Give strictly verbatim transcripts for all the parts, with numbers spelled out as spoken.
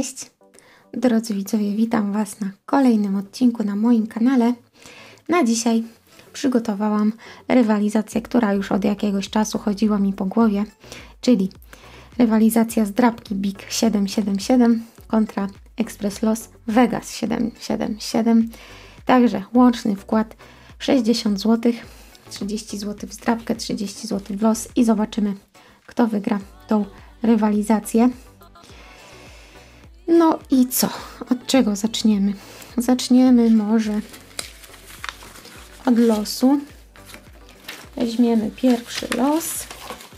Cześć! Drodzy widzowie, witam Was na kolejnym odcinku na moim kanale. Na dzisiaj przygotowałam rywalizację, która już od jakiegoś czasu chodziła mi po głowie, czyli rywalizacja zdrabki Big siedem siedem siedem kontra Express Los Vegas siedem siedem siedem. Także łączny wkład sześćdziesiąt złotych, trzydzieści złotych w zdrabkę, trzydzieści złotych w los i zobaczymy, kto wygra tą rywalizację. No i co? Od czego zaczniemy? Zaczniemy może od losu. Weźmiemy pierwszy los.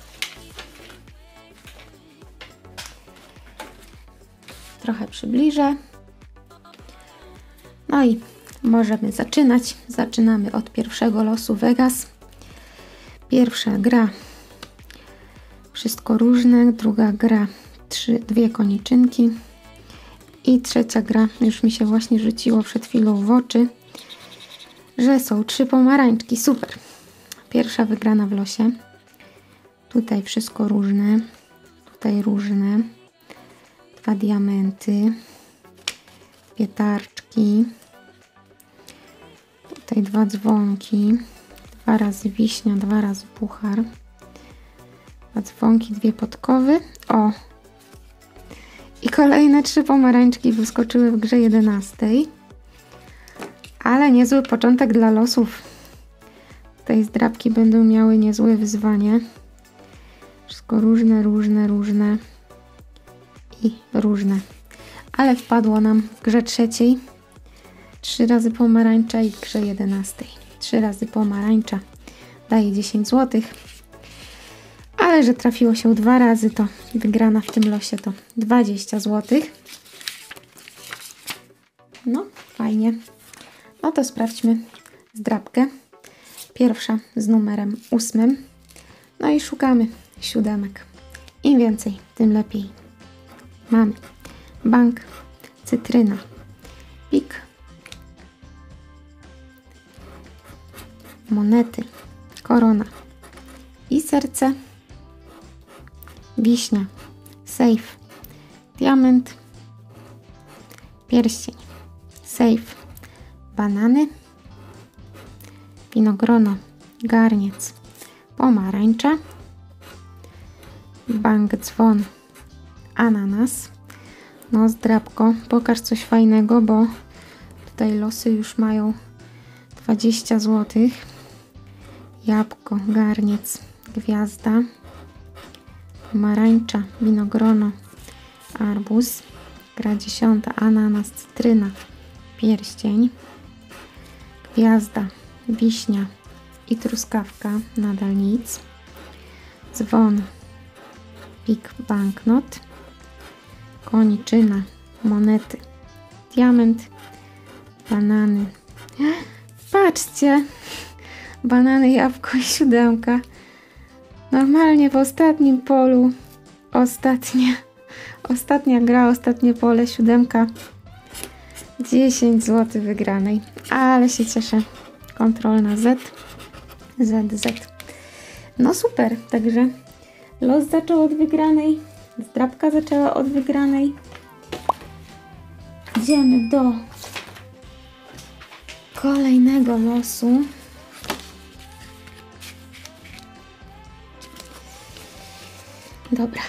Trochę przybliżę. No i możemy zaczynać. Zaczynamy od pierwszego losu Vegas. Pierwsza gra wszystko różne, druga gra trzy, dwie koniczynki i trzecia gra, już mi się właśnie rzuciło przed chwilą w oczy, że są trzy pomarańczki. Super! Pierwsza wygrana w losie. Tutaj wszystko różne, tutaj różne, dwa diamenty, dwie tarczki, tutaj dwa dzwonki, dwa razy wiśnia, dwa razy puchar, dwa dzwonki, dwie podkowy. O! I kolejne trzy pomarańczki wyskoczyły w grze jedenastej. Ale niezły początek dla losów. Tej zdrabki będą miały niezłe wyzwanie. Wszystko różne, różne, różne i różne. Ale wpadło nam w grze trzeciej trzy razy pomarańcza i w grze jedenastej trzy razy pomarańcza daje dziesięć złotych. Ale że trafiło się dwa razy, to wygrana w tym losie to dwadzieścia złotych. No, fajnie. No to sprawdźmy zdrabkę. Pierwsza z numerem ósmym. No i szukamy siódemek. Im więcej, tym lepiej. Mamy bank, cytryna, pik, monety, korona i serce, wiśnia, safe, diament, pierścień, safe, banany, winogrono, garniec, pomarańcza, bank, dzwon, ananas. No zdrabko, pokaż coś fajnego, bo tutaj losy już mają dwadzieścia złotych. Jabłko, garniec, gwiazda, pomarańcza, winogrono, arbuz, gra dziesiąta, ananas, cytryna, pierścień, gwiazda, wiśnia i truskawka, nadal nic, dzwon, pik, banknot, koniczyna, monety, diament, banany. Patrzcie! Banany, jabłko i siódemka. Normalnie w ostatnim polu. Ostatnia. Ostatnia gra, ostatnie pole, siódemka. dziesięć złotych wygranej. Ale się cieszę. Kontrolna Z. Z, Z. No super. Także los zaczął od wygranej. Zdrabka zaczęła od wygranej. Idziemy do kolejnego losu. Dobra.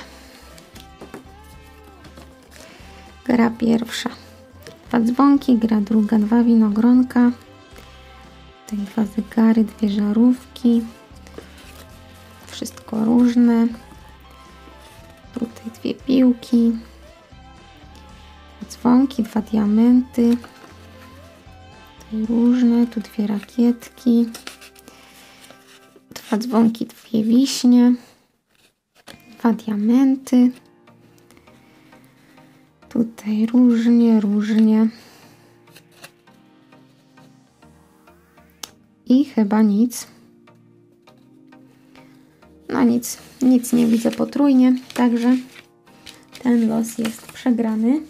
Gra pierwsza. Dwa dzwonki, gra druga, dwa winogronka. Tutaj dwa zegary, dwie żarówki. Wszystko różne. Tutaj dwie piłki. Dwa dzwonki, dwa diamenty. Tutaj różne. Tu dwie rakietki. Dwa dzwonki, dwie wiśnie. Dwa diamenty. Tutaj różnie, różnie. I chyba nic. No nic, nic nie widzę potrójnie, także ten los jest przegrany.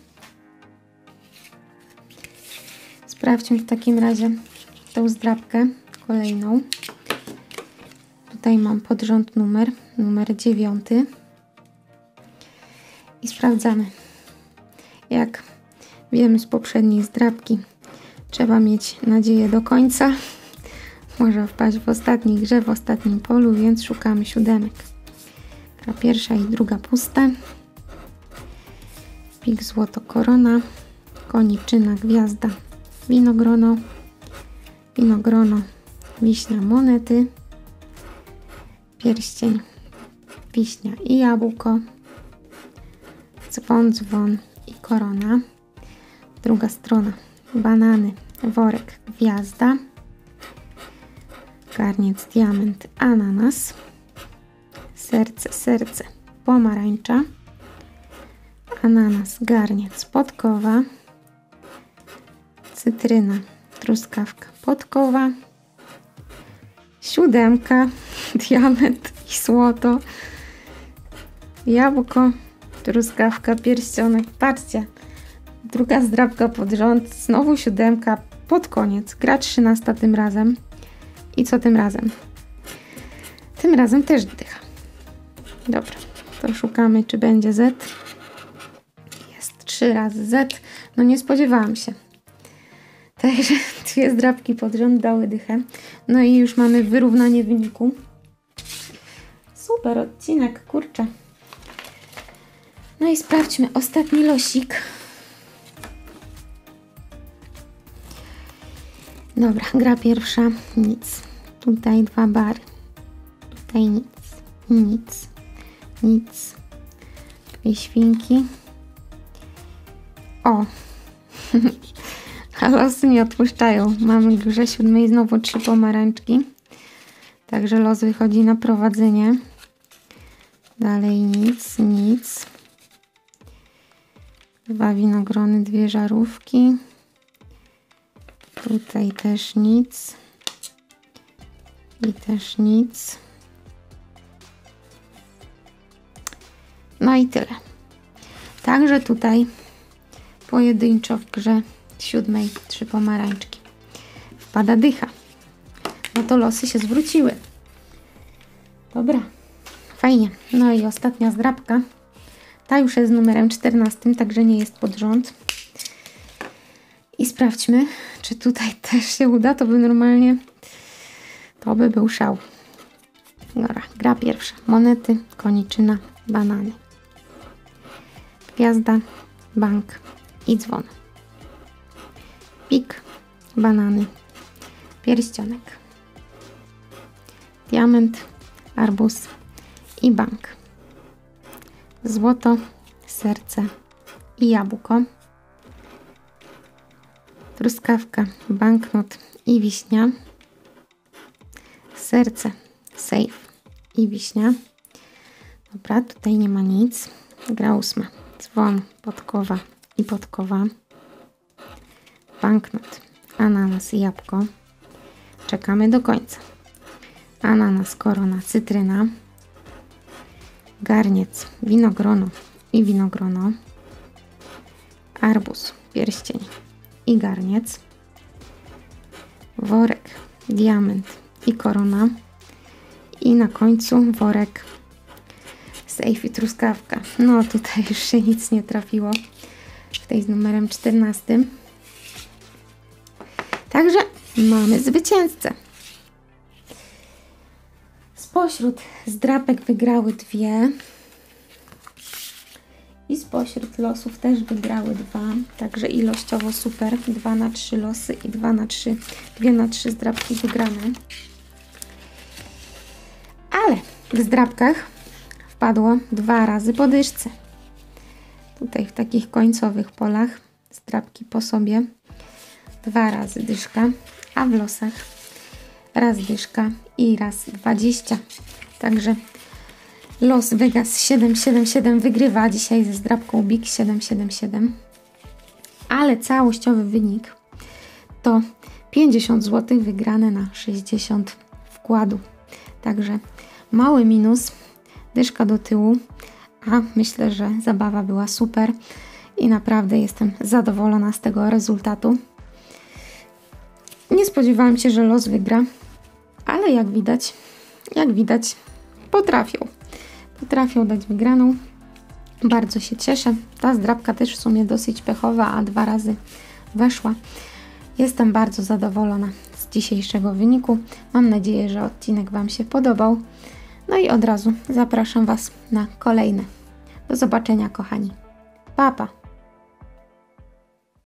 Sprawdźmy w takim razie tą zdrabkę kolejną. Tutaj mam pod rząd numer, numer dziewiąty. I sprawdzamy. Jak wiemy z poprzedniej zdrabki, trzeba mieć nadzieję do końca. Może wpaść w ostatniej grze, w ostatnim polu, więc szukamy siódemek. Gra pierwsza i druga puste. Pik, złoto, korona. Koniczyna, gwiazda, winogrono. Winogrono, wiśnia, monety. Pierścień, wiśnia i jabłko. Dzwon, dzwon i korona. Druga strona, banany, worek, gwiazda. Garniec, diament, ananas. Serce, serce, pomarańcza. Ananas, garniec, podkowa. Cytryna, truskawka, podkowa. Siódemka, diament i złoto. Jabłko, truskawka, pierścionek. Patrzcie, druga zdrabka pod rząd. Znowu siódemka pod koniec. Gra trzynasta tym razem. I co tym razem? Tym razem też dycha. Dobra, to szukamy, czy będzie Z. Jest trzy razy Z. No nie spodziewałam się. Także dwie zdrabki pod rząd dały dychę. No i już mamy wyrównanie wyniku. Super odcinek, kurczę. No i sprawdźmy ostatni losik. Dobra, gra pierwsza, nic. Tutaj dwa bary. Tutaj nic, nic, nic. Dwie świnki. O! A losy nie odpuszczają. Mamy w grze siódmej znowu trzy pomarańczki. Także los wychodzi na prowadzenie. Dalej nic, nic. Dwa winogrony, dwie żarówki. Tutaj też nic. I też nic. No i tyle. Także tutaj pojedynczo w grze siódmej trzy pomarańczki. Wpada dycha. No to losy się zwróciły. Dobra. Fajnie. No i ostatnia zdrabka. Ta już jest z numerem czternastym, także nie jest pod rząd. I sprawdźmy, czy tutaj też się uda. To by normalnie... To by był szał. Dobra, gra pierwsza. Monety, koniczyna, banany. Gwiazda, bank i dzwon. Pik, banany, pierścionek. Diament, arbuz i bank. Złoto, serce i jabłko. Truskawka, banknot i wiśnia. Serce, sejf i wiśnia. Dobra, tutaj nie ma nic. Gra ósma. Dzwon, podkowa i podkowa. Banknot, ananas i jabłko. Czekamy do końca. Ananas, korona, cytryna. Garniec, winogrono i winogrono. Arbuz, pierścień i garniec. Worek, diament i korona. I na końcu worek, sejf i truskawka. No tutaj już się nic nie trafiło w tej z numerem czternastym. Także mamy zwycięzcę. Spośród zdrapek wygrały dwie. I spośród losów też wygrały dwa. Także ilościowo super. dwa na trzy losy i dwa na trzy, dwie na trzy zdrapki wygrane. Ale w zdrapkach wpadło dwa razy po dyszce. Tutaj w takich końcowych polach zdrapki po sobie. Dwa razy dyszka, a w losach raz dyszka i raz dwadzieścia. Także los Vegas siedem siedem siedem wygrywa dzisiaj ze zdrabką Big siedem siedem siedem. Ale całościowy wynik to pięćdziesiąt złotych wygrane na sześćdziesiąt wkładu. Także mały minus, dyszka do tyłu, a myślę, że zabawa była super i naprawdę jestem zadowolona z tego rezultatu. Nie spodziewałam się, że los wygra, ale jak widać, jak widać, potrafią. Potrafią dać wygraną. Bardzo się cieszę. Ta zdrabka też w sumie dosyć pechowa, a dwa razy weszła. Jestem bardzo zadowolona z dzisiejszego wyniku. Mam nadzieję, że odcinek Wam się podobał. No i od razu zapraszam Was na kolejne. Do zobaczenia, kochani. Pa, pa!